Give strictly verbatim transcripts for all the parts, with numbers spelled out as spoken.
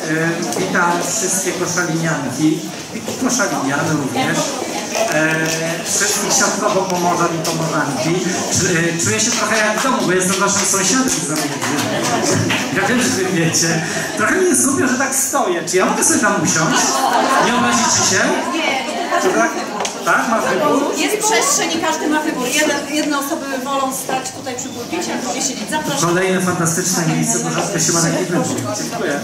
Witam wszystkie koszalinianki i koszaliniany również. E, wszystkich siatkowo-pomorzan i pomorzanki. Czuję się trochę jak w domu, bo jestem waszym sąsiadem z zamiedzy. Ja wiem, że wy wiecie. Trochę mi jest głupio, że tak stoję. Czy ja mogę sobie tam usiąść? Nie obrazicie się? Czy tak? Tak, ma wybór? Jest przestrzeń i każdy ma wybór. Jedne, jedne osoby wolą stać tutaj przy pulpicie, a drugie siedzieć. Zapraszam. Kolejne fantastyczne miejsce, bo rzadko się ma taki wybór. Dziękuję.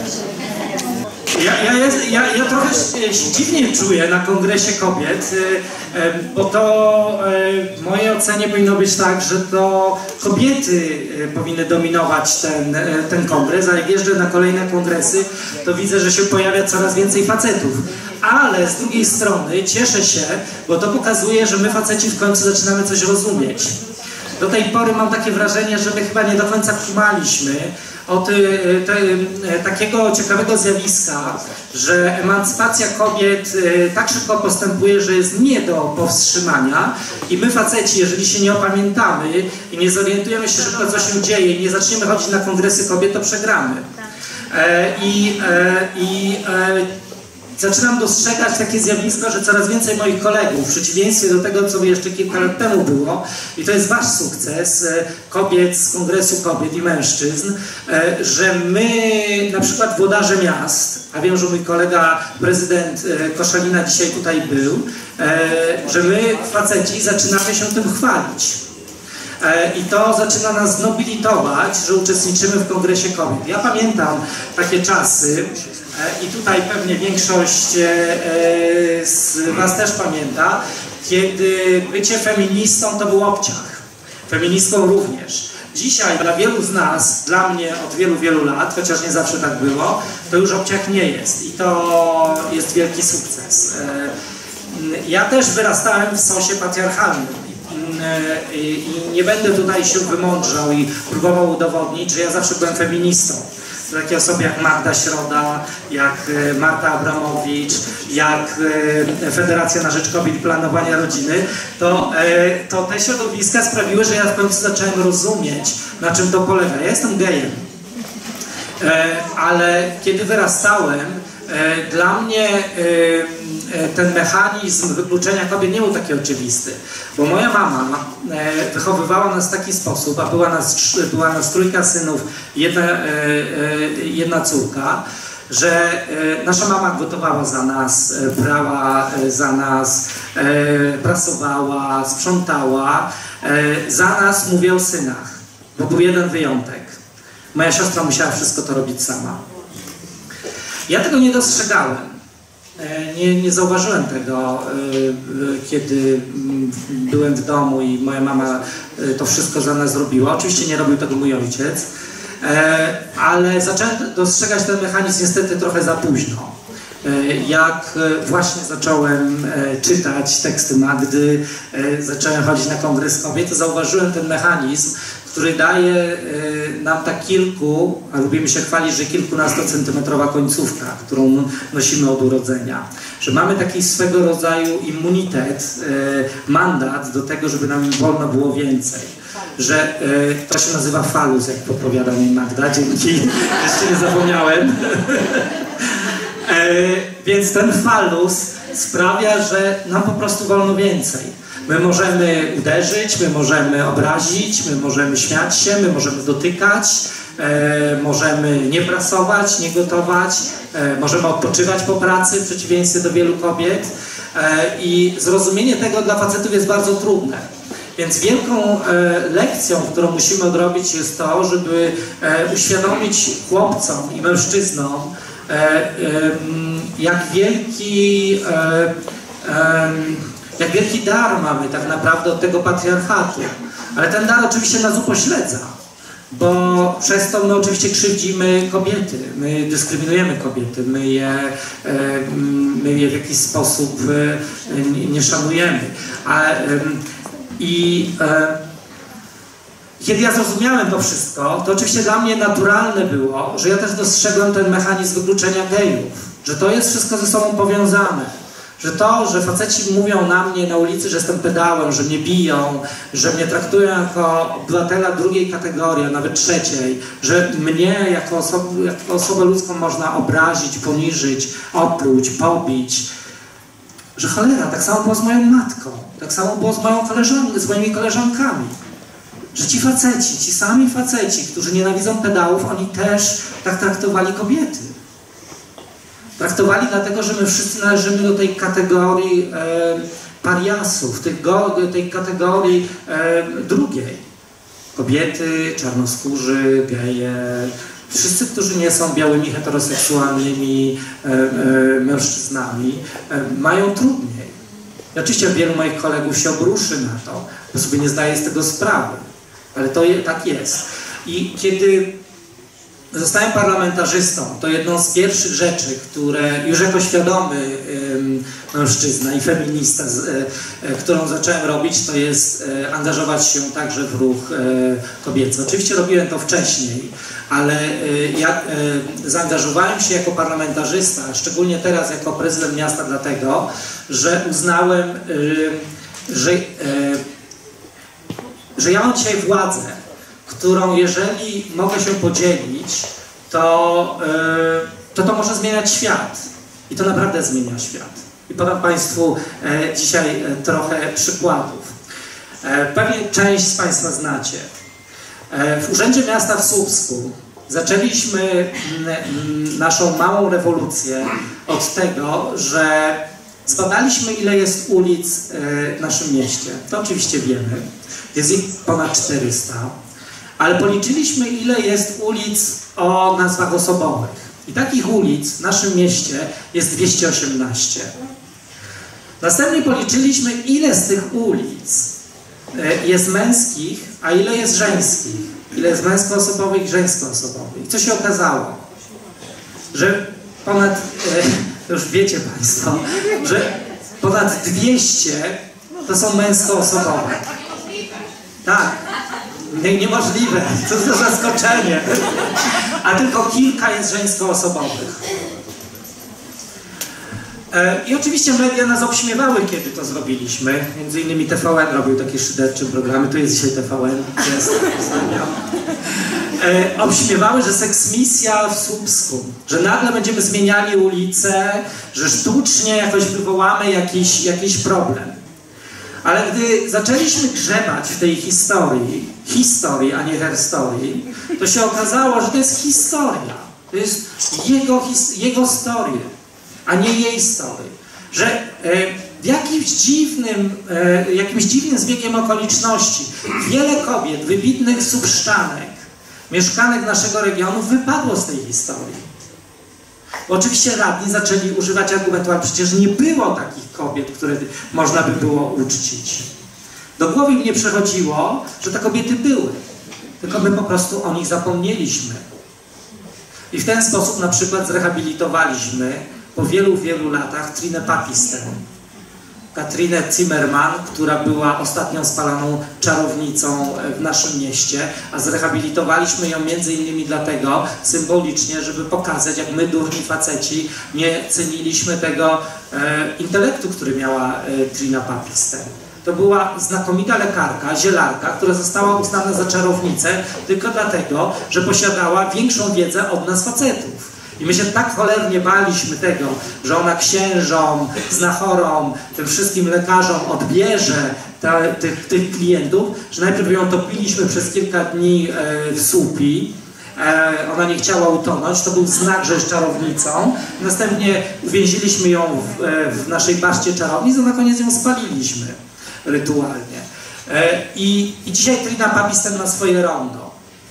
Ja, ja, jest, ja, ja trochę się dziwnie czuję na Kongresie Kobiet, bo to w mojej ocenie powinno być tak, że to kobiety powinny dominować ten, ten kongres, a jak jeżdżę na kolejne kongresy, to widzę, że się pojawia coraz więcej facetów. Ale z drugiej strony cieszę się, bo to pokazuje, że my faceci w końcu zaczynamy coś rozumieć. Do tej pory mam takie wrażenie, że my chyba nie do końca kumaliśmy od te, takiego ciekawego zjawiska, że emancypacja kobiet tak szybko postępuje, że jest nie do powstrzymania i my faceci, jeżeli się nie opamiętamy i nie zorientujemy się szybko, co się dzieje i nie zaczniemy chodzić na kongresy kobiet, to przegramy. I, i zaczynam dostrzegać takie zjawisko, że coraz więcej moich kolegów, w przeciwieństwie do tego, co jeszcze kilka lat temu było, i to jest wasz sukces, kobiet z Kongresu Kobiet i Mężczyzn, że my, na przykład włodarze miast, a wiem, że mój kolega prezydent Koszalina dzisiaj tutaj był, że my, faceci, zaczynamy się tym chwalić. I to zaczyna nas nobilitować, że uczestniczymy w Kongresie Kobiet. Ja pamiętam takie czasy, i tutaj pewnie większość z was też pamięta, kiedy bycie feministą to był obciach. Feministką również. Dzisiaj dla wielu z nas, dla mnie od wielu, wielu lat, chociaż nie zawsze tak było, to już obciach nie jest. I to jest wielki sukces. Ja też wyrastałem w sosie patriarchalnym. I nie będę tutaj się wymądrzał i próbował udowodnić, że ja zawsze byłem feministą. Takie osoby jak Magda Środa, jak Marta Abramowicz, jak Federacja na Rzecz Kobiet i Planowania Rodziny, to, to te środowiska sprawiły, że ja w końcu zacząłem rozumieć, na czym to polega. Ja jestem gejem, ale kiedy wyrastałem, dla mnie ten mechanizm wykluczenia kobiet nie był taki oczywisty, bo moja mama wychowywała nas w taki sposób, a była nas, była nas trójka synów, jedna, jedna córka, że nasza mama gotowała za nas, brała za nas, prasowała, sprzątała. Za nas, mówię o synach, bo był jeden wyjątek. Moja siostra musiała wszystko to robić sama. Ja tego nie dostrzegałem, nie, nie zauważyłem tego, kiedy byłem w domu i moja mama to wszystko za nas robiła. Oczywiście nie robił tego mój ojciec, ale zacząłem dostrzegać ten mechanizm niestety trochę za późno. Jak właśnie zacząłem czytać teksty Magdy, zacząłem chodzić na Kongres Kobiet, to zauważyłem ten mechanizm, który daje nam tak kilku, a lubimy się chwalić, że kilkunastocentymetrowa końcówka, którą nosimy od urodzenia. Że mamy taki swego rodzaju immunitet, mandat do tego, żeby nam wolno było więcej. Że to się nazywa falus, jak podpowiada mi Magda, dzięki, jeszcze nie zapomniałem. Więc ten falus sprawia, że nam po prostu wolno więcej. My możemy uderzyć, my możemy obrazić, my możemy śmiać się, my możemy dotykać, e, możemy nie prasować, nie gotować, e, możemy odpoczywać po pracy, w przeciwieństwie do wielu kobiet. E, I zrozumienie tego dla facetów jest bardzo trudne. Więc wielką e, lekcją, którą musimy odrobić, jest to, żeby e, uświadomić chłopcom i mężczyznom, e, e, jak wielki... E, e, Jak wielki dar mamy tak naprawdę od tego patriarchatu. Ale ten dar oczywiście nas upośledza, bo przez to my oczywiście krzywdzimy kobiety, my dyskryminujemy kobiety, my je, my je w jakiś sposób nie szanujemy. A, I kiedy ja zrozumiałem to wszystko, to oczywiście dla mnie naturalne było, że ja też dostrzegłem ten mechanizm wykluczenia gejów, że to jest wszystko ze sobą powiązane. Że to, że faceci mówią na mnie na ulicy, że jestem pedałem, że mnie biją, że mnie traktują jako obywatela drugiej kategorii, a nawet trzeciej, że mnie jako, oso jako osobę ludzką można obrazić, poniżyć, opluć, pobić, że cholera, tak samo było z moją matką, tak samo było z, moją koleżan z moimi koleżankami. Że ci faceci, ci sami faceci, którzy nienawidzą pedałów, oni też tak traktowali kobiety. Traktowali dlatego, że my wszyscy należymy do tej kategorii e, pariasów, tych go, tej kategorii e, drugiej. Kobiety, czarnoskórzy, geje, wszyscy, którzy nie są białymi, heteroseksualnymi e, e, mężczyznami, e, mają trudniej. I oczywiście wielu moich kolegów się obruszy na to, bo sobie nie zdaje z tego sprawy. Ale to je, tak jest. I kiedy zostałem parlamentarzystą, to jedną z pierwszych rzeczy, które już jako świadomy ym, mężczyzna i feminista, z, y, y, którą zacząłem robić, to jest y, angażować się także w ruch y, kobiecy. Oczywiście robiłem to wcześniej, ale y, ja y, zaangażowałem się jako parlamentarzysta, szczególnie teraz jako prezydent miasta, dlatego, że uznałem, y, że y, że ja mam dzisiaj władzę, którą jeżeli mogę się podzielić, to, yy, to to może zmieniać świat. I to naprawdę zmienia świat. I podam Państwu e, dzisiaj e, trochę przykładów. E, pewnie część z Państwa znacie. E, w Urzędzie Miasta w Słupsku zaczęliśmy m, m, naszą małą rewolucję od tego, że zbadaliśmy, ile jest ulic e, w naszym mieście. To oczywiście wiemy. Jest ich ponad czterysta. Ale policzyliśmy, ile jest ulic o nazwach osobowych. I takich ulic w naszym mieście jest dwieście osiemnaście. Następnie policzyliśmy, ile z tych ulic e, jest męskich, a ile jest żeńskich. Ile jest męskoosobowych i żeńskoosobowych. I co się okazało? Że ponad... E, już wiecie Państwo, że ponad dwieście to są męskoosobowe. Tak, nie, niemożliwe, co za zaskoczenie. A tylko kilka jest żeńskoosobowych. E, I oczywiście media nas obśmiewały, kiedy to zrobiliśmy. Między innymi T V N robił takie szydercze programy, tu jest dzisiaj T V N. Jest, e, obśmiewały, że seksmisja w Słupsku, że nagle będziemy zmieniali ulice, że sztucznie jakoś wywołamy jakiś, jakiś problem. Ale gdy zaczęliśmy grzebać w tej historii, historii, a nie herstorii, to się okazało, że to jest historia. To jest jego, jego story, a nie jej story. Że e, w jakimś dziwnym, e, jakimś dziwnym zbiegiem okoliczności wiele kobiet, wybitnych subszczanek, mieszkanek naszego regionu wypadło z tej historii. Bo oczywiście radni zaczęli używać argumentu, ale przecież nie było takich kobiet, które można by było uczcić. Do głowy mi nie przechodziło, że te kobiety były. Tylko my po prostu o nich zapomnieliśmy. I w ten sposób na przykład zrehabilitowaliśmy po wielu, wielu latach Trinę Papistę. Katrinę Zimmerman, która była ostatnią spaloną czarownicą w naszym mieście, a zrehabilitowaliśmy ją między innymi dlatego symbolicznie, żeby pokazać, jak my, durni faceci, nie ceniliśmy tego e, intelektu, który miała e, Trina Papistę. To była znakomita lekarka, zielarka, która została uznana za czarownicę tylko dlatego, że posiadała większą wiedzę od nas facetów. I my się tak cholernie baliśmy tego, że ona księżom, znachorom, tym wszystkim lekarzom odbierze te, tych, tych klientów, że najpierw ją topiliśmy przez kilka dni e, w słupi. E, ona nie chciała utonąć, to był znak, że jest czarownicą. Następnie uwięziliśmy ją w, e, w naszej baszcie czarownic, a na koniec ją spaliliśmy rytualnie. E, i, I dzisiaj Trina Papisten ma swoje rondo.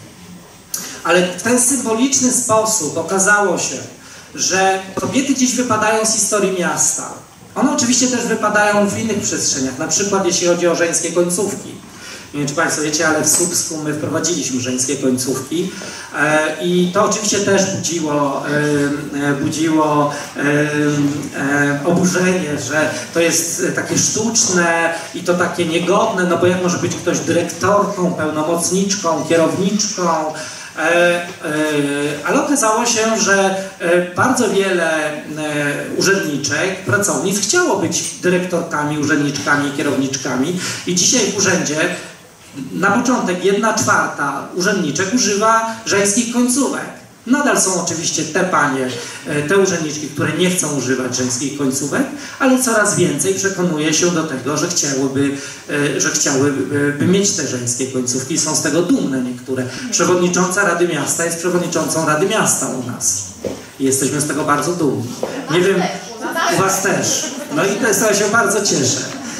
Ale w ten symboliczny sposób okazało się, że kobiety gdzieś wypadają z historii miasta. One oczywiście też wypadają w innych przestrzeniach, na przykład jeśli chodzi o żeńskie końcówki. Nie wiem, czy Państwo wiecie, ale w Słupsku my wprowadziliśmy żeńskie końcówki e, i to oczywiście też budziło, e, budziło e, e, oburzenie, że to jest takie sztuczne i to takie niegodne, no bo jak może być ktoś dyrektorką, pełnomocniczką, kierowniczką, E, e, ale okazało się, że e, bardzo wiele e, urzędniczek, pracownic chciało być dyrektorkami, urzędniczkami, kierowniczkami i dzisiaj w urzędzie na początek jedna czwarta urzędniczek używa żeńskich końcówek. Nadal są oczywiście te panie, te urzędniczki, które nie chcą używać żeńskich końcówek, ale coraz więcej przekonuje się do tego, że chciałyby, że chciałyby mieć te żeńskie końcówki i są z tego dumne niektóre. Przewodnicząca Rady Miasta jest przewodniczącą Rady Miasta u nas. I jesteśmy z tego bardzo dumni. Nie wiem, u was też. No i z tego się bardzo cieszę.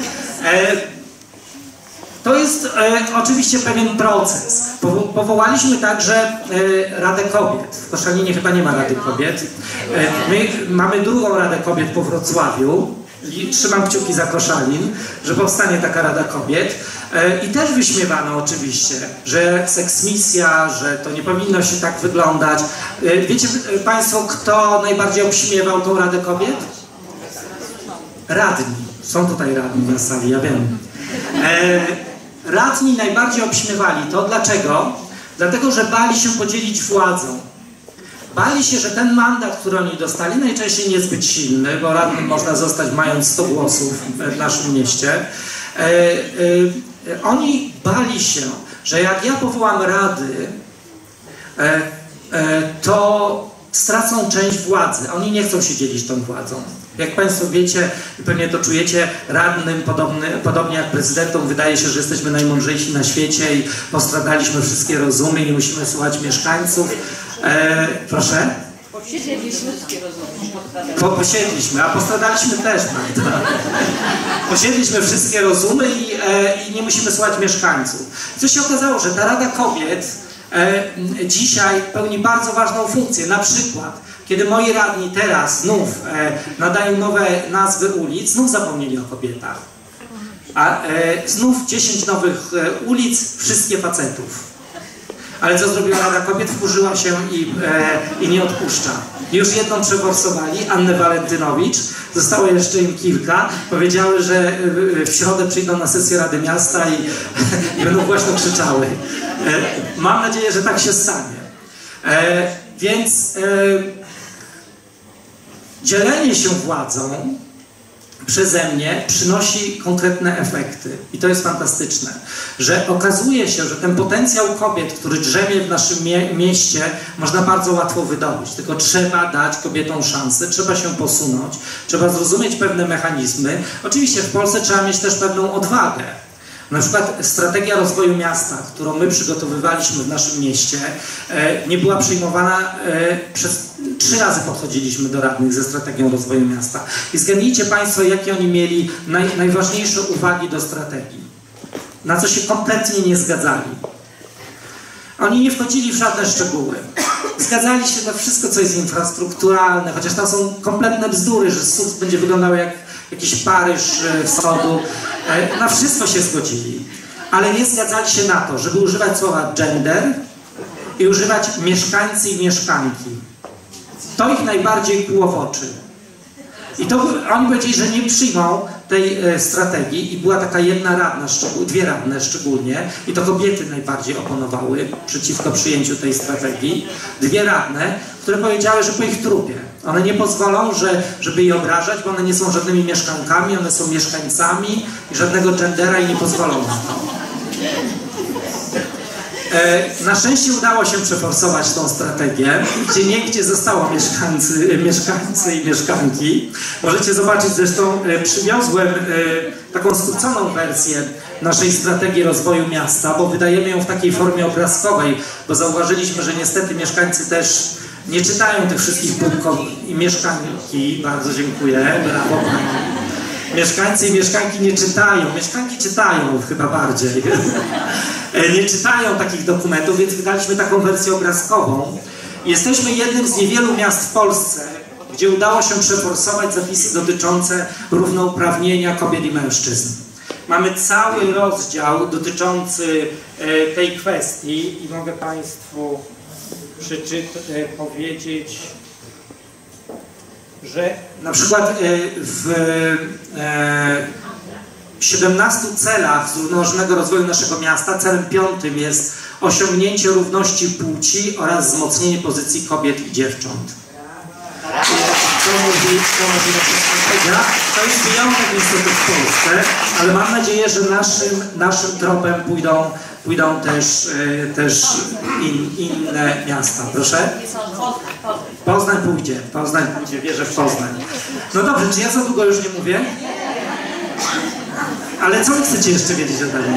To jest e, oczywiście pewien proces. Powołaliśmy także e, Radę Kobiet. W Koszalinie chyba nie ma Rady Kobiet. E, my mamy drugą Radę Kobiet po Wrocławiu. I trzymam kciuki za Koszalin, że powstanie taka Rada Kobiet. E, I też wyśmiewano oczywiście, że seksmisja, że to nie powinno się tak wyglądać. E, wiecie Państwo, kto najbardziej obśmiewał tą Radę Kobiet? Radni. Są tutaj radni na sali, ja wiem. E, Radni najbardziej obśmiewali to. Dlaczego? Dlatego, że bali się podzielić władzą. Bali się, że ten mandat, który oni dostali, najczęściej niezbyt silny, bo radnym można zostać mając sto głosów w naszym mieście. E, e, oni bali się, że jak ja powołam rady, e, e, to stracą część władzy. Oni nie chcą się dzielić tą władzą. Jak Państwo wiecie, i pewnie to czujecie, radnym, podobny, podobnie jak prezydentom, wydaje się, że jesteśmy najmądrzejsi na świecie i postradaliśmy wszystkie rozumy i nie musimy słuchać mieszkańców. E, proszę? Posiedliśmy wszystkie rozumy. Po, posiedliśmy, a postradaliśmy też, prawda? Posiedliśmy wszystkie rozumy i, e, i nie musimy słuchać mieszkańców. Co się okazało, że ta Rada Kobiet e, dzisiaj pełni bardzo ważną funkcję. Na przykład, kiedy moi radni teraz znów e, nadają nowe nazwy ulic, znów zapomnieli o kobietach. A e, znów dziesięć nowych e, ulic, wszystkie facetów. Ale co zrobiła Rada Kobiet? Wkurzyła się i, e, i nie odpuszcza. Już jedną przeforsowali, Annę Walentynowicz, zostało jeszcze im kilka. Powiedziały, że w środę przyjdą na sesję Rady Miasta i, i będą głośno krzyczały. E, mam nadzieję, że tak się stanie. E, więc e, dzielenie się władzą przeze mnie przynosi konkretne efekty. I to jest fantastyczne, że okazuje się, że ten potencjał kobiet, który drzemie w naszym mie mieście, można bardzo łatwo wydobyć. Tylko trzeba dać kobietom szansę, trzeba się posunąć, trzeba zrozumieć pewne mechanizmy. Oczywiście w Polsce trzeba mieć też pewną odwagę. Na przykład strategia rozwoju miasta, którą my przygotowywaliśmy w naszym mieście, nie była przyjmowana przez... Trzy razy podchodziliśmy do radnych ze strategią rozwoju miasta. I zgadnijcie Państwo, jakie oni mieli naj, najważniejsze uwagi do strategii. Na co się kompletnie nie zgadzali. Oni nie wchodzili w żadne szczegóły. Zgadzali się na wszystko, co jest infrastrukturalne, chociaż tam są kompletne bzdury, że Słupsk będzie wyglądał jak jakiś Paryż wschodu. Na wszystko się zgodzili. Ale nie zgadzali się na to, żeby używać słowa gender i używać mieszkańcy i mieszkanki. To ich najbardziej kłuło w oczy. I to oni powiedzieli, że nie przyjmą tej e, strategii i była taka jedna radna, dwie radne szczególnie, i to kobiety najbardziej oponowały przeciwko przyjęciu tej strategii. Dwie radne, które powiedziały, że po ich trupie. One nie pozwolą, że, żeby je obrażać, bo one nie są żadnymi mieszkankami, one są mieszkańcami i żadnego gendera i nie pozwolą na to. Na szczęście udało się przeforsować tą strategię, gdzie niegdzie zostało mieszkańcy, mieszkańcy i mieszkanki. Możecie zobaczyć, zresztą przywiozłem taką skróconą wersję naszej strategii rozwoju miasta, bo wydajemy ją w takiej formie obrazkowej, bo zauważyliśmy, że niestety mieszkańcy też nie czytają tych wszystkich punktów i mieszkanki. Bardzo dziękuję, brawo pani. Mieszkańcy i mieszkanki nie czytają, mieszkanki czytają chyba bardziej. Nie czytają takich dokumentów, więc wydaliśmy taką wersję obrazkową. Jesteśmy jednym z niewielu miast w Polsce, gdzie udało się przeforsować zapisy dotyczące równouprawnienia kobiet i mężczyzn. Mamy cały rozdział dotyczący tej kwestii i mogę Państwu przeczytać, powiedzieć, że na przykład w siedemnastu celach zrównoważonego rozwoju naszego miasta celem piątym jest osiągnięcie równości płci oraz wzmocnienie pozycji kobiet i dziewcząt. To mówi, to mówi Wikipedia. To jest wyjątek niestety w Polsce, ale mam nadzieję, że naszym, naszym tropem pójdą, pójdą też, e, też in, inne miasta. Proszę? Poznań pójdzie, Poznań pójdzie, wierzę w Poznań. No dobrze, czy ja za długo już nie mówię? Ale co wy chcecie jeszcze wiedzieć ode mnie?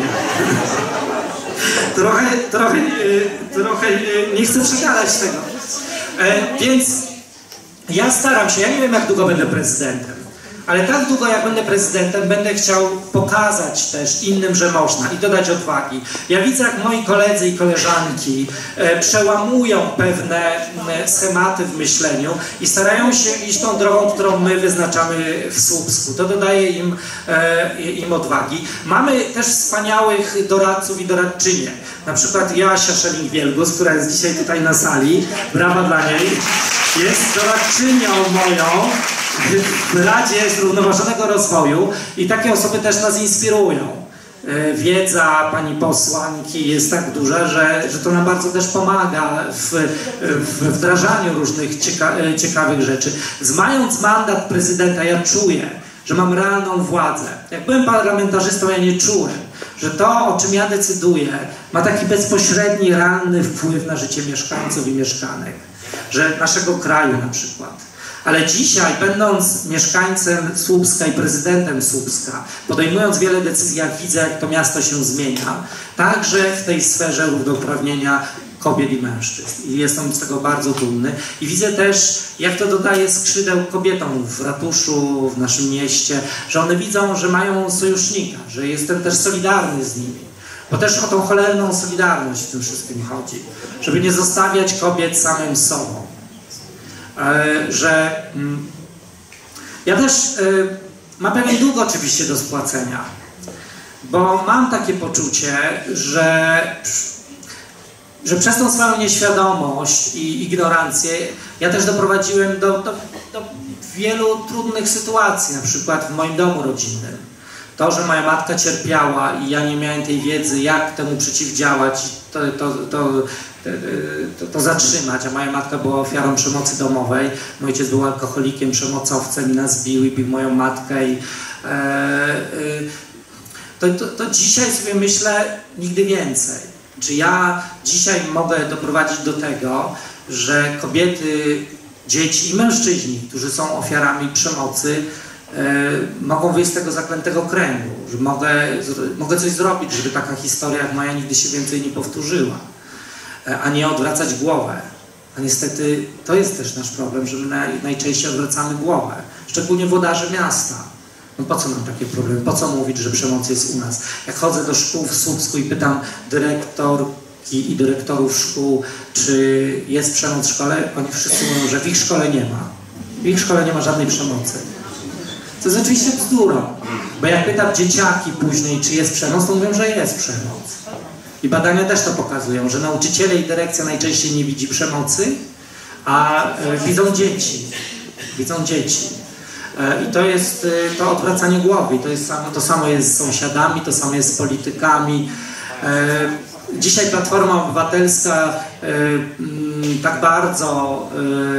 trochę, trochę, trochę nie chcę przegadać tego. E, więc ja staram się, ja nie wiem jak długo będę prezydentem, ale tak długo jak będę prezydentem, będę chciał pokazać też innym, że można i dodać odwagi. Ja widzę, jak moi koledzy i koleżanki e, przełamują pewne e, schematy w myśleniu i starają się iść tą drogą, którą my wyznaczamy w Słupsku. To dodaje im, e, im odwagi. Mamy też wspaniałych doradców i doradczynie. Na przykład Joasia Szeling-Wielgus, która jest dzisiaj tutaj na sali. Brawa dla niej. Jest doradczynią moją w Radzie Zrównoważonego Rozwoju i takie osoby też nas inspirują. Wiedza pani posłanki jest tak duża, że, że to nam bardzo też pomaga w, w wdrażaniu różnych cieka ciekawych rzeczy. Mając mandat prezydenta, ja czuję, że mam realną władzę. Jak byłem parlamentarzystą, ja nie czułem, że to, o czym ja decyduję, ma taki bezpośredni, realny wpływ na życie mieszkańców i mieszkanek. Że naszego kraju na przykład. Ale dzisiaj, będąc mieszkańcem Słupska i prezydentem Słupska, podejmując wiele decyzji, jak widzę, jak to miasto się zmienia, także w tej sferze równouprawnienia kobiet i mężczyzn. I jestem z tego bardzo dumny. I widzę też, jak to dodaje skrzydeł kobietom w ratuszu, w naszym mieście, że one widzą, że mają sojusznika, że jestem też solidarny z nimi. Bo też o tą cholerną solidarność w tym wszystkim chodzi. Żeby nie zostawiać kobiet samym sobą. E, że mm, ja też e, mam pewien dług oczywiście do spłacenia. Bo mam takie poczucie, że, że przez tą swoją nieświadomość i ignorancję ja też doprowadziłem do, do, do wielu trudnych sytuacji, na przykład w moim domu rodzinnym. To, że moja matka cierpiała i ja nie miałem tej wiedzy, jak temu przeciwdziałać, to, to, to, to, to zatrzymać, a moja matka była ofiarą przemocy domowej, mój ojciec był alkoholikiem, przemocowcem i nas bił i bił moją matkę. I, e, e, to, to, to dzisiaj sobie myślę nigdy więcej. Czy ja dzisiaj mogę doprowadzić do tego, że kobiety, dzieci i mężczyźni, którzy są ofiarami przemocy, mogą wyjść z tego zaklętego kręgu, że mogę, mogę coś zrobić, żeby taka historia jak moja nigdy się więcej nie powtórzyła, a nie odwracać głowę. A niestety to jest też nasz problem, że my naj, najczęściej odwracamy głowę, szczególnie włodarze miasta. No po co nam takie problemy? Po co mówić, że przemoc jest u nas? Jak chodzę do szkół w Słupsku i pytam dyrektorki i dyrektorów szkół, czy jest przemoc w szkole, oni wszyscy mówią, że w ich szkole nie ma. W ich szkole nie ma żadnej przemocy. To jest oczywiście bzdurą, bo jak pytam dzieciaki później, czy jest przemoc, to mówią, że jest przemoc. I badania też to pokazują, że nauczyciele i dyrekcja najczęściej nie widzi przemocy, a e, widzą dzieci. Widzą dzieci. E, I to jest e, to odwracanie głowy. I to, jest samo, to samo jest z sąsiadami, to samo jest z politykami. E, dzisiaj Platforma Obywatelska e, m, tak bardzo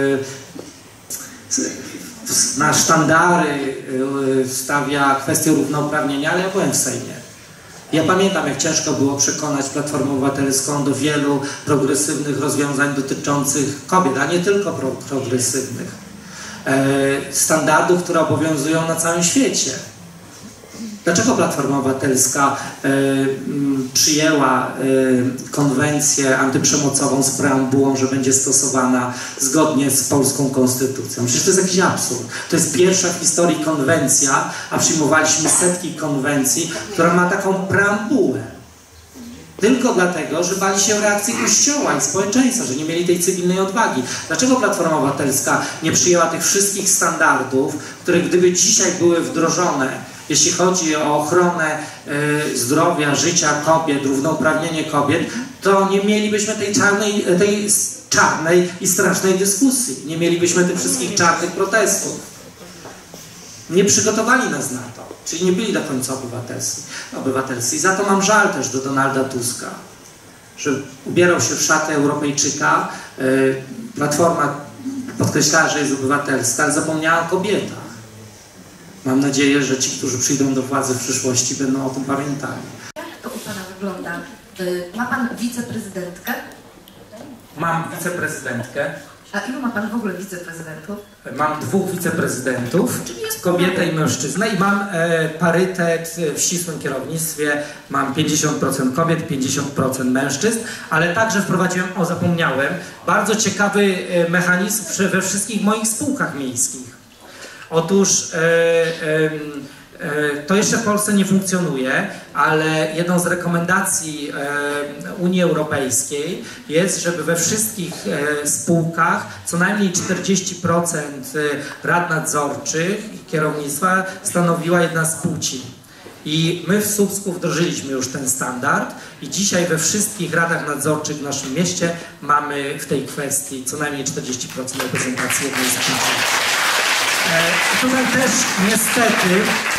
e, na sztandary stawia kwestię równouprawnienia, ale ja byłem w Sejmie. Ja pamiętam, jak ciężko było przekonać Platformę Obywatelską do wielu progresywnych rozwiązań dotyczących kobiet, a nie tylko pro progresywnych. E, standardów, które obowiązują na całym świecie. Dlaczego Platforma Obywatelska e, m, przyjęła e, konwencję antyprzemocową z preambułą, że będzie stosowana zgodnie z polską konstytucją? Przecież to jest jakiś absurd. To jest pierwsza w historii konwencja, a przyjmowaliśmy setki konwencji, która ma taką preambułę. Tylko dlatego, że bali się reakcji Kościoła i społeczeństwa, że nie mieli tej cywilnej odwagi. Dlaczego Platforma Obywatelska nie przyjęła tych wszystkich standardów, które gdyby dzisiaj były wdrożone, jeśli chodzi o ochronę y, zdrowia, życia kobiet, równouprawnienie kobiet, to nie mielibyśmy tej czarnej, tej czarnej i strasznej dyskusji. Nie mielibyśmy tych wszystkich czarnych protestów. Nie przygotowali nas na to. Czyli nie byli do końca obywatelscy. obywatelscy. I za to mam żal też do Donalda Tuska. że ubierał się w szaty Europejczyka. Platforma podkreślała, że jest obywatelska, ale zapomniała o kobietach. Mam nadzieję, że ci, którzy przyjdą do władzy w przyszłości, będą o tym pamiętali. Jak to u Pana wygląda? Ma Pan wiceprezydentkę? Mam wiceprezydentkę. A ilu ma Pan w ogóle wiceprezydentów? Mam dwóch wiceprezydentów, kobietę i mężczyznę, i mam e, parytet w ścisłym kierownictwie. Mam pięćdziesiąt procent kobiet, pięćdziesiąt procent mężczyzn, ale także wprowadziłem, o zapomniałem, bardzo ciekawy e, mechanizm przy, we wszystkich moich spółkach miejskich. Otóż e, e, e, to jeszcze w Polsce nie funkcjonuje, ale jedną z rekomendacji e, Unii Europejskiej jest, żeby we wszystkich e, spółkach co najmniej czterdzieści procent rad nadzorczych i kierownictwa stanowiła jedna z płci. I my w Słupsku wdrożyliśmy już ten standard i dzisiaj we wszystkich radach nadzorczych w naszym mieście mamy w tej kwestii co najmniej czterdzieści procent reprezentacji jednej z płci. E, tutaj też niestety,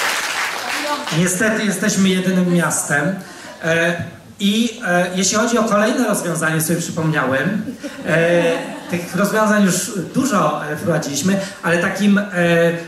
niestety jesteśmy jedynym miastem. E, I e, jeśli chodzi o kolejne rozwiązanie, sobie przypomniałem, e, tych rozwiązań już dużo e, wprowadziliśmy, ale takim e,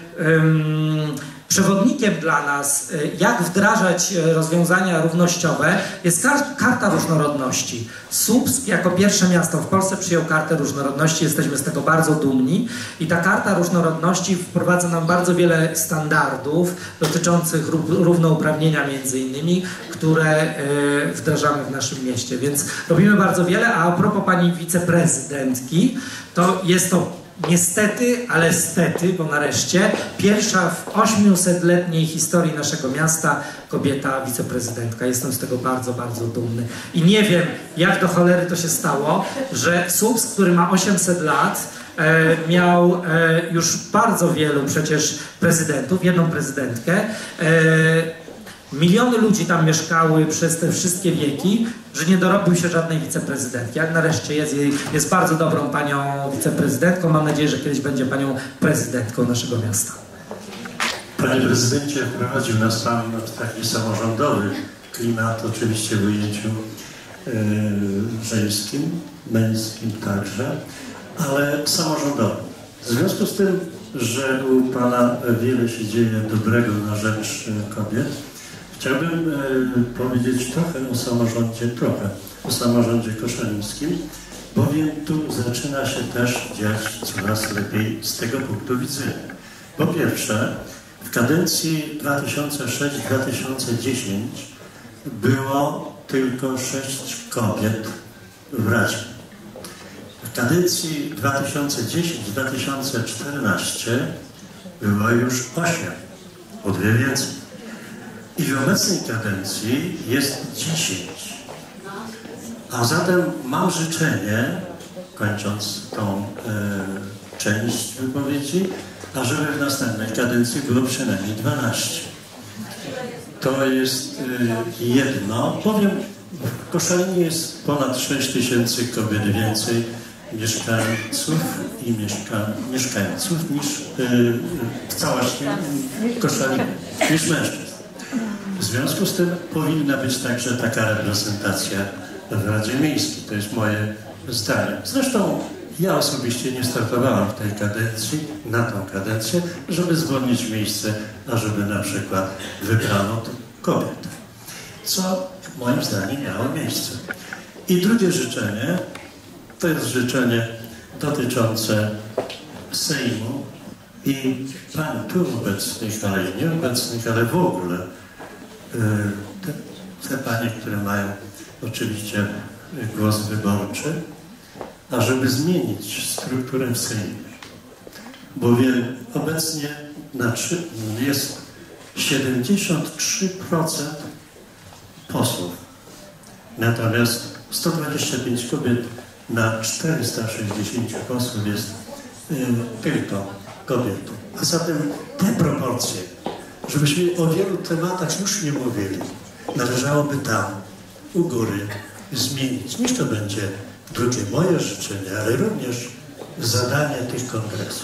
um, przewodnikiem dla nas, jak wdrażać rozwiązania równościowe, jest Karta Różnorodności. Słupsk jako pierwsze miasto w Polsce przyjął Kartę Różnorodności, jesteśmy z tego bardzo dumni i ta Karta Różnorodności wprowadza nam bardzo wiele standardów dotyczących równouprawnienia między innymi, które wdrażamy w naszym mieście, więc robimy bardzo wiele. A a propos pani wiceprezydentki, to jest to niestety, ale stety, bo nareszcie pierwsza w osiemsetletniej historii naszego miasta kobieta wiceprezydentka. Jestem z tego bardzo, bardzo dumny. I nie wiem, jak do cholery to się stało, że Słupsk, który ma osiemset lat, e, miał e, już bardzo wielu przecież prezydentów, jedną prezydentkę. E, Miliony ludzi tam mieszkały przez te wszystkie wieki, że nie dorobił się żadnej wiceprezydentki. Ale nareszcie jest, jest bardzo dobrą panią wiceprezydentką. Mam nadzieję, że kiedyś będzie panią prezydentką naszego miasta. Panie prezydencie, wprowadził nas pan w taki samorządowy klimat, oczywiście w ujęciu yy, żeńskim, męskim także, ale samorządowy. W związku z tym, że u pana wiele się dzieje dobrego na rzecz kobiet, chciałbym e, powiedzieć trochę o samorządzie, trochę o samorządzie koszalińskim, bowiem tu zaczyna się też dziać coraz lepiej z tego punktu widzenia. Po pierwsze, w kadencji dwa tysiące szósty do dwa tysiące dziesiątego było tylko sześć kobiet w Radzie. W kadencji dwa tysiące dziesiątej do dwa tysiące czternastego było już osiem, o dwie więcej. I w obecnej kadencji jest dziesięć. A zatem mam życzenie, kończąc tą e, część wypowiedzi, ażeby w następnej kadencji było przynajmniej dwanaście. To jest e, jedno. Powiem, w Koszalinie jest ponad sześć tysięcy kobiet więcej mieszkańców i mieszka, mieszkańców niż e, w całości Koszalin, niż mężczyzn. W związku z tym powinna być także taka reprezentacja w Radzie Miejskiej. To jest moje zdanie. Zresztą ja osobiście nie startowałem w tej kadencji, na tą kadencję, żeby zwolnić miejsce, ażeby na przykład wybrano tu kobiet. Co moim zdaniem miało miejsce. I drugie życzenie, to jest życzenie dotyczące Sejmu i pań tu obecnych, ale i nieobecnych, ale w ogóle Te, te panie, które mają oczywiście głos wyborczy, ażeby zmienić strukturę w Sejmie. Bowiem obecnie na trzy, jest siedemdziesiąt trzy procent posłów, natomiast sto dwadzieścia pięć kobiet na czterysta sześćdziesiąt posłów jest y, tylko kobietą. A zatem te proporcje, żebyśmy o wielu tematach już nie mówili, należałoby tam, u góry, zmienić. Niech to będzie drugie moje życzenie, ale również zadanie tych kongresów.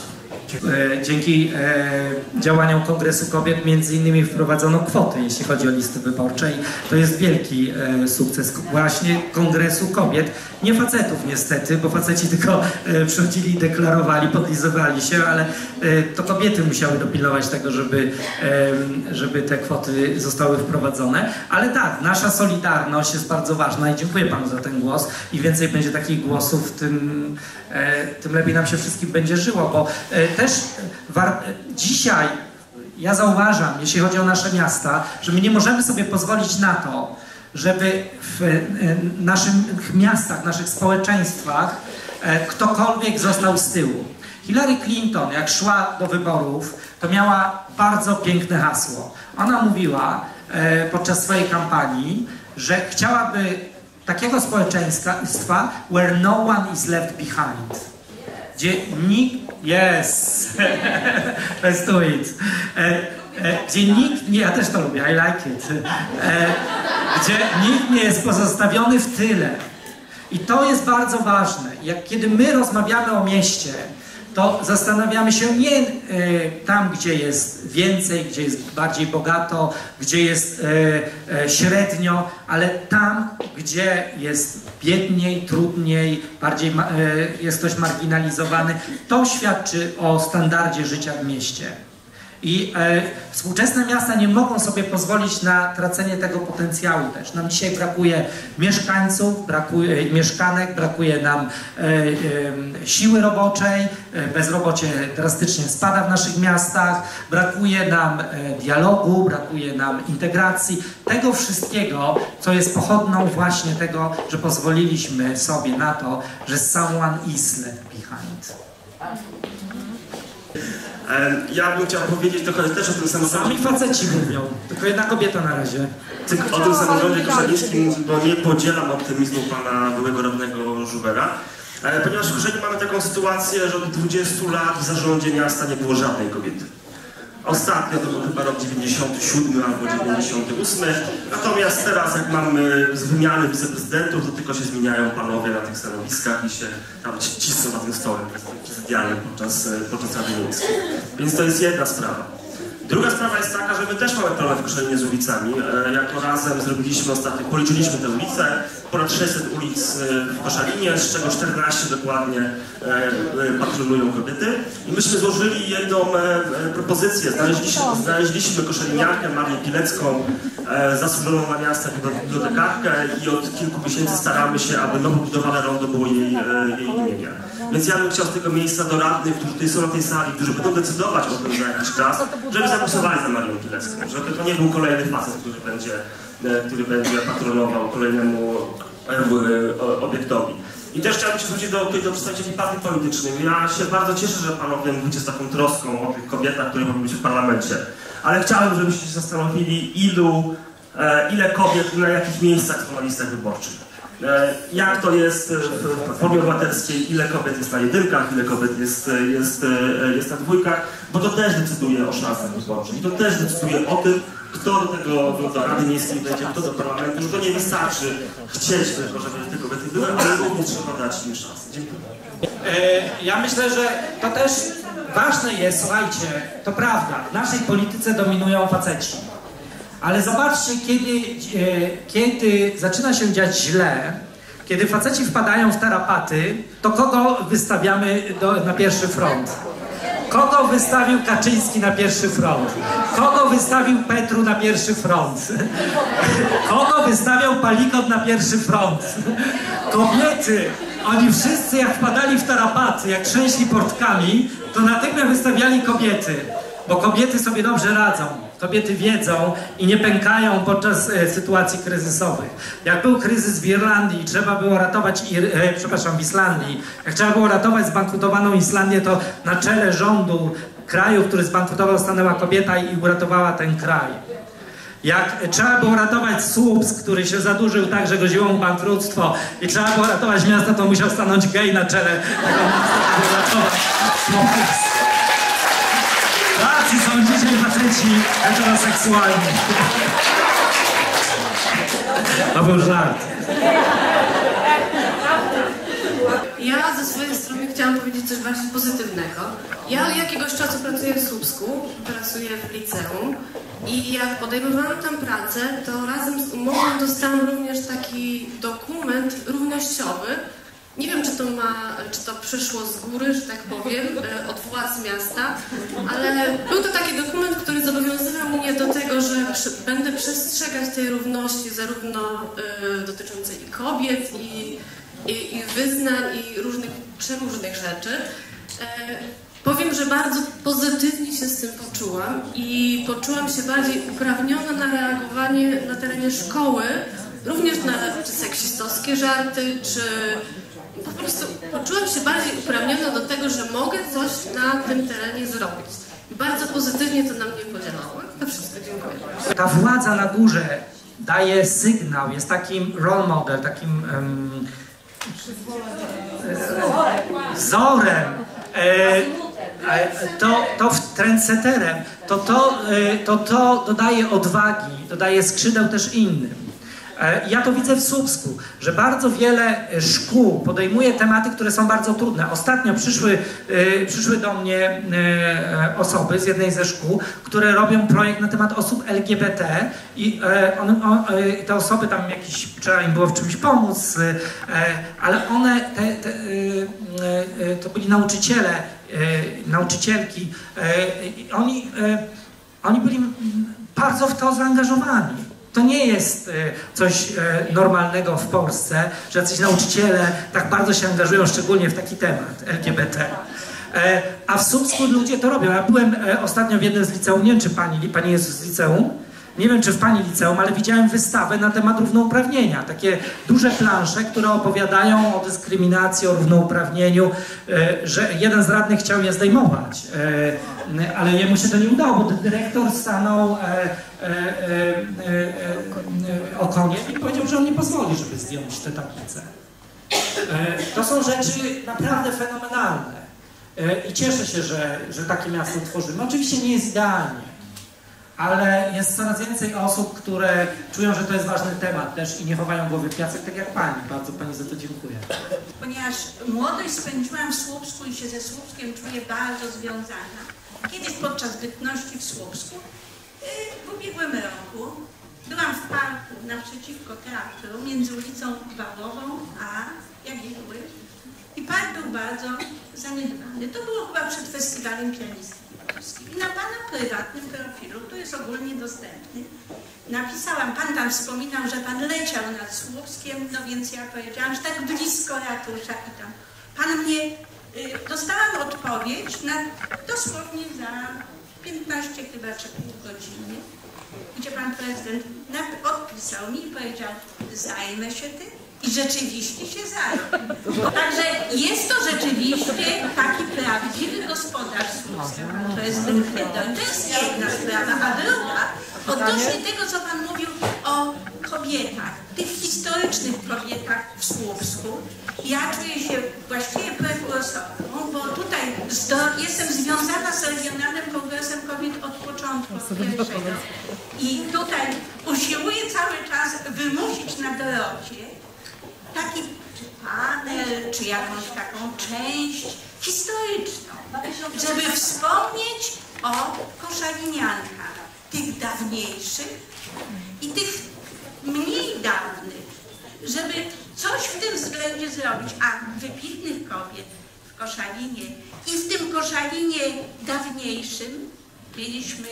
Dzięki e, działaniom Kongresu Kobiet między innymi wprowadzono kwoty, jeśli chodzi o listy wyborcze i to jest wielki e, sukces właśnie Kongresu Kobiet. Nie facetów niestety, bo faceci tylko e, przychodzili i deklarowali, podlizowali się, ale e, to kobiety musiały dopilnować tego, żeby, e, żeby te kwoty zostały wprowadzone. Ale tak, nasza solidarność jest bardzo ważna i dziękuję panu za ten głos i więcej będzie takich głosów, tym, e, tym lepiej nam się wszystkim będzie żyło, bo e, też war, dzisiaj ja zauważam, jeśli chodzi o nasze miasta, że my nie możemy sobie pozwolić na to, żeby w naszych miastach, naszych społeczeństwach ktokolwiek został z tyłu. Hillary Clinton, jak szła do wyborów, to miała bardzo piękne hasło. Ona mówiła podczas swojej kampanii, że chciałaby takiego społeczeństwa, where no one is left behind. Gdzie nikt... Yes! Let's do it. Gdzie nikt nie... Ja też to lubię, I like it. Gdzie nikt nie jest pozostawiony w tyle. I to jest bardzo ważne. Jak kiedy my rozmawiamy o mieście, to zastanawiamy się nie e, tam, gdzie jest więcej, gdzie jest bardziej bogato, gdzie jest e, e, średnio, ale tam, gdzie jest biedniej, trudniej, bardziej ma, e, jest ktoś marginalizowany. To świadczy o standardzie życia w mieście. I e, współczesne miasta nie mogą sobie pozwolić na tracenie tego potencjału też. Nam dzisiaj brakuje mieszkańców, brakuje e, mieszkanek, brakuje nam e, e, siły roboczej, e, bezrobocie drastycznie spada w naszych miastach, brakuje nam e, dialogu, brakuje nam integracji, tego wszystkiego, co jest pochodną właśnie tego, że pozwoliliśmy sobie na to, że someone is left behind. Ja bym chciał powiedzieć trochę też o tym samorządzie. Sami faceci mówią, tylko jedna kobieta na razie. O tym samorządzie koszalińskim, bo nie podzielam optymizmu pana byłego radnego Żubera. Ponieważ w Koszalinie mamy taką sytuację, że od dwudziestu lat w zarządzie miasta nie było żadnej kobiety. Ostatnio to był chyba rok dziewięćdziesiąty siódmy albo dziewięćdziesiąty ósmy. Natomiast teraz jak mamy wymiany wiceprezydentów, to tylko się zmieniają panowie na tych stanowiskach i się tam cisną na tym stole prezydialnym podczas, podczas Rady Miejskiej. Więc to jest jedna sprawa. Druga sprawa jest taka, że my też mamy problem w Koszalinie z ulicami. Jako razem zrobiliśmy ostatnio, policzyliśmy te ulice, ponad sześćset ulic w Koszalinie, z czego czternaście dokładnie patrolują kobiety. I myśmy złożyli jedną propozycję. Znaleźliśmy, znaleźliśmy koszaliniankę Marię Pilecką, zasłużoną na miastach bibliotekarkę i od kilku miesięcy staramy się, aby nowo budowane rondo było jej, jej imienia. Więc ja bym chciał z tego miejsca do radnych, którzy tutaj są na tej sali, którzy będą decydować o tym za jakiś czas, żeby zagłosowali za Marią Pilecką, żeby to nie był kolejny facet, który będzie, który będzie patronował kolejnemu obiektowi. I też chciałbym się zwrócić do, do przedstawicieli partii politycznych. Ja się bardzo cieszę, że panowie mówicie z taką troską o tych kobietach, które powinny być w parlamencie. Ale chciałbym, żebyście się zastanowili, ilu, e, ile kobiet na jakich miejscach są na listach wyborczych. E, jak to jest w formie obywatelskiej, ile kobiet jest na jedynkach, ile kobiet jest, jest, jest na dwójkach, bo to też decyduje o szansach wyborczych. I to też decyduje o tym, kto do tego, do Rady Miejskiej będzie, kto do parlamentu, że to nie wystarczy chcieć tylko, żeby te kobiety były, ale również trzeba dać im szansę. Dziękuję. Ja myślę, że to też ważne jest, słuchajcie, to prawda, w naszej polityce dominują faceci. Ale zobaczcie, kiedy, kiedy zaczyna się dziać źle, kiedy faceci wpadają w tarapaty, to kogo wystawiamy do, na pierwszy front? Kogo wystawił Kaczyński na pierwszy front? Kogo wystawił Petru na pierwszy front? Kogo wystawiał Palikot na pierwszy front? Kobiety! Oni wszyscy jak wpadali w tarapaty, jak trzęśli portkami, to natychmiast wystawiali kobiety. Bo kobiety sobie dobrze radzą. Kobiety wiedzą i nie pękają podczas e, sytuacji kryzysowych. Jak był kryzys w Irlandii i trzeba było ratować, Ir e, przepraszam, w Islandii, jak trzeba było ratować zbankrutowaną Islandię, to na czele rządu kraju, który zbankrutował, stanęła kobieta i uratowała ten kraj. Jak trzeba było ratować Słupsk, który się zadłużył tak, że groziło mu bankructwo i trzeba było ratować miasto, to musiał stanąć gej na czele tego miasta, żeby ratować Słupsk. Tacy są dzisiaj faceci heteroseksualni. To był żart. Ja ze swojej strony chciałam powiedzieć coś właśnie pozytywnego. Ja od jakiegoś czasu pracuję w Słupsku, pracuję w liceum i jak podejmowałam tam pracę, to razem z umową dostałam również taki dokument równościowy. Nie wiem, czy to ma, czy to przyszło z góry, że tak powiem, od władz miasta, ale był to taki dokument, który zobowiązywał mnie do tego, że przy, będę przestrzegać tej równości zarówno y, dotyczącej i kobiet, i, i, i wyznań, i różnych, przeróżnych rzeczy. E, powiem, że bardzo pozytywnie się z tym poczułam i poczułam się bardziej uprawniona na reagowanie na terenie szkoły, również na czy seksistowskie żarty, czy po prostu poczułam się bardziej uprawniona do tego, że mogę coś na tym terenie zrobić. I bardzo pozytywnie to na mnie podziałało. To wszystko, dziękuję. Ta władza na górze daje sygnał, jest takim role model, takim um, wzorem, e, to, to trendsetterem, to to, to to dodaje odwagi, dodaje skrzydeł też innym. Ja to widzę w Słupsku, że bardzo wiele szkół podejmuje tematy, które są bardzo trudne. Ostatnio przyszły, przyszły do mnie osoby z jednej ze szkół, które robią projekt na temat osób L G B T i one, te osoby tam jakieś, trzeba im było w czymś pomóc, ale one, te, te, to byli nauczyciele, nauczycielki, oni, oni byli bardzo w to zaangażowani. To nie jest coś normalnego w Polsce, że jacyś nauczyciele tak bardzo się angażują, szczególnie w taki temat L G B T. A w Słupsku ludzie to robią. Ja byłem ostatnio w jednym z liceum, nie wiem czy pani, pani jest z liceum, nie wiem czy w pani liceum, ale widziałem wystawę na temat równouprawnienia. Takie duże plansze, które opowiadają o dyskryminacji, o równouprawnieniu, że jeden z radnych chciał je zdejmować, ale jemu się to nie udało, bo dyrektor stanął o konie i powiedział, że on nie pozwoli, żeby zdjąć te tablice. To są rzeczy naprawdę fenomenalne i cieszę się, że, że takie miasto tworzymy. Oczywiście nie jest idealnie, ale jest coraz więcej osób, które czują, że to jest ważny temat też i nie chowają głowy w piasek, tak jak pani. Bardzo pani za to dziękuję. Ponieważ młodość spędziłam w Słupsku i się ze Słupskiem czuję bardzo związana. Kiedyś podczas bytności w Słupsku, w ubiegłym roku, byłam w parku naprzeciwko teatru, między ulicą Wałową a Jagiełły. I park był bardzo zaniedbany. To było chyba przed festiwalem pianistki. I na pana prywatnym profilu, który jest ogólnie dostępny, napisałam, pan tam wspominał, że pan leciał nad Słupskiem, no więc ja powiedziałam, że tak blisko ratusza i tam. Pan mnie, y, dostałam odpowiedź na, dosłownie za piętnaście chyba czy pół godziny, gdzie pan prezydent odpisał mi i powiedział, zajmę się tym. I rzeczywiście się zajął. Także jest to rzeczywiście taki prawdziwy gospodarz Słupska, prezydent Chydon. To jest jedna sprawa, a druga, odnośnie tego, co pan mówił o kobietach, tych historycznych kobietach w Słupsku, ja czuję się właściwie prekursorką, bo tutaj jestem związana z Regionalnym Kongresem Kobiet od początku, od pierwszego. I tutaj usiłuję cały czas wymusić na Dorocie taki panel, czy jakąś taką część historyczną, żeby wspomnieć o koszaliniankach, tych dawniejszych i tych mniej dawnych, żeby coś w tym względzie zrobić, a wybitnych kobiet w Koszalinie i w tym Koszalinie dawniejszym mieliśmy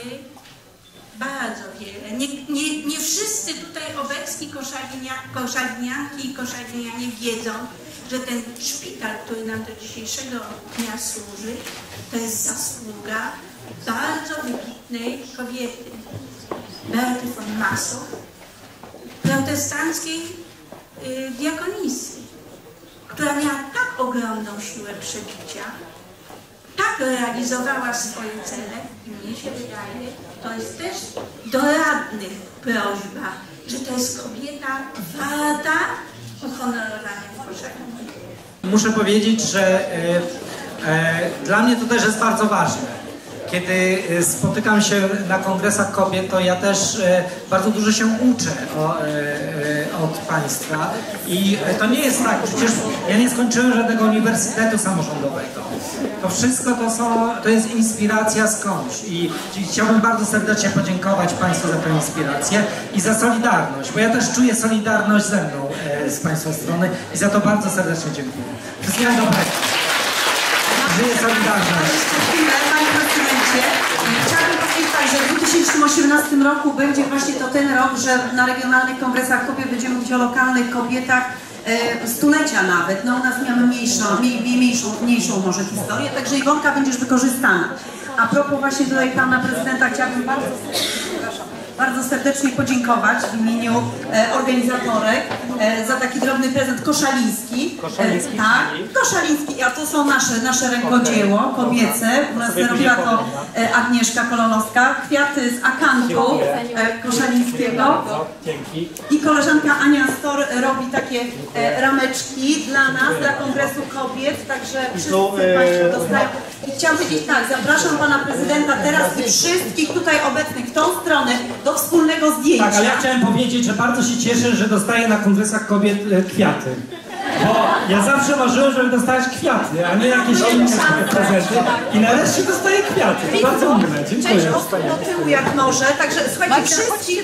bardzo wiele. Nie, nie, nie wszyscy tutaj obecni koszalinia, koszalinianki i koszalinianie wiedzą, że ten szpital, który nam do dzisiejszego dnia służy, to jest zasługa bardzo wybitnej kobiety, Berty von Massow, protestanckiej y, diakonisy, która miała tak ogromną siłę przebicia, tak realizowała swoje cele i mnie się wydaje, to jest też do radnych prośba, że to jest kobieta warta uhonorowania w Koszalinie. Muszę powiedzieć, że e, e, dla mnie to też jest bardzo ważne. kiedy spotykam się na kongresach kobiet, to ja też bardzo dużo się uczę o, od Państwa. I to nie jest tak, przecież ja nie skończyłem żadnego uniwersytetu samorządowego. To wszystko to są, to jest inspiracja skądś. I, i chciałbym bardzo serdecznie podziękować Państwu za tę inspirację i za solidarność, bo ja też czuję solidarność ze mną z Państwa strony i za to bardzo serdecznie dziękuję. Wszystkiego dobrego. Żyje Solidarność. Panie prezydencie, chciałabym powiedzieć tak, że w dwa tysiące osiemnastym roku będzie właśnie to ten rok, że na regionalnych kongresach kobiet będziemy mówić o lokalnych kobietach e, stulecia nawet. No u nas mamy mniejszą, mniej, mniejszą, mniejszą może historię, także Iwonka będziesz wykorzystana. A propos właśnie tutaj pana prezydenta chciałabym bardzo bardzo serdecznie podziękować w imieniu e, organizatorek e, za taki drobny prezent koszaliński. Koszaliński. E, tak, koszaliński, a to są nasze, nasze rękodzieło kobiece. U nas robiła to e, Agnieszka Kolonowska. Kwiaty z akantu e, koszalińskiego. I koleżanka Ania Stor robi takie e, rameczki dla nas, dla Kongresu Kobiet, także wszyscy Państwo dostają. I chciałam powiedzieć tak, zapraszam pana prezydenta teraz i wszystkich tutaj obecnych w tą stronę do wspólnego zdjęcia. Tak, ale ja chciałem powiedzieć, że bardzo się cieszę, że dostaję na kongresach kobiet e, kwiaty. Bo ja zawsze marzyłem, żeby dostać kwiaty, a nie jakieś inne prezenty. I nareszcie dostaję kwiaty. To bardzo miłe. Dziękuję. Cześć, osób do tyłu jak może, także słuchajcie, wszystkich...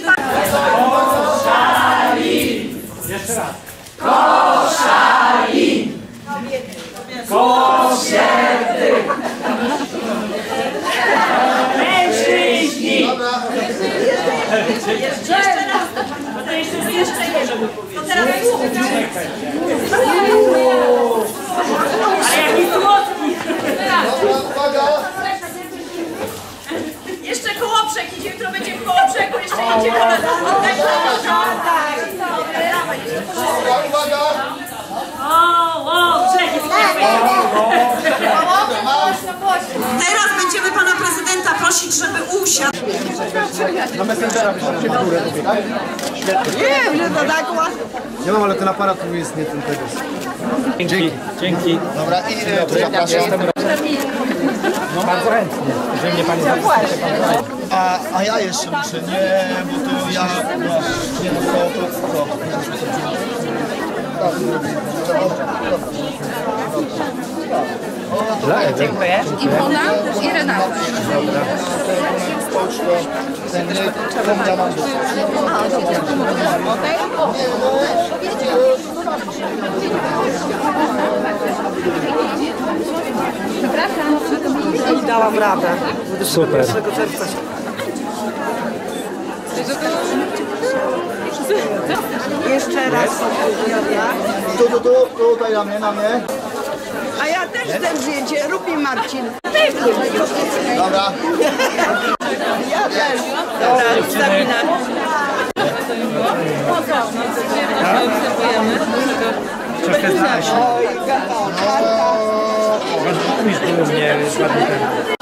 Koszalin! Jeszcze raz. Koszalin! Kobiety! Mężczyźni! Jeszcze raz. To jeszcze jeszcze żeby powiedzieć. To teraz ale jaki słodki! Jeszcze kołoprzek idzie, jutro będzie w kołoprzegu, jeszcze idzie na Teraz będziemy pana prezydenta prosić, żeby usiadł. Na Messengera wyślemy górę tutaj, tak? Świetnie. Nie, nie, to tak łatwo. Nie mam, ale ten aparat tu jest nie ten tego. Dzięki. Dzięki. Dobra, i e, zapraszam. No bardzo chętnie, że mnie pani zapraszam. A, a ja jeszcze muszę, nie, bo to ja... No, nie, no to... to, to. Dziękuję. Iwona i Renata. Dobra. I dałam radę. Super. Jeszcze raz. Tu, tu, tu, tutaj na mnie, na mnie. A ja też chcę zdjęcie, rób mi Marcin. Dobra. Ja też. Dobra, Sabina. Troszkę znaleźć. Oj, Gata. Umiesz u mnie ładnie ten.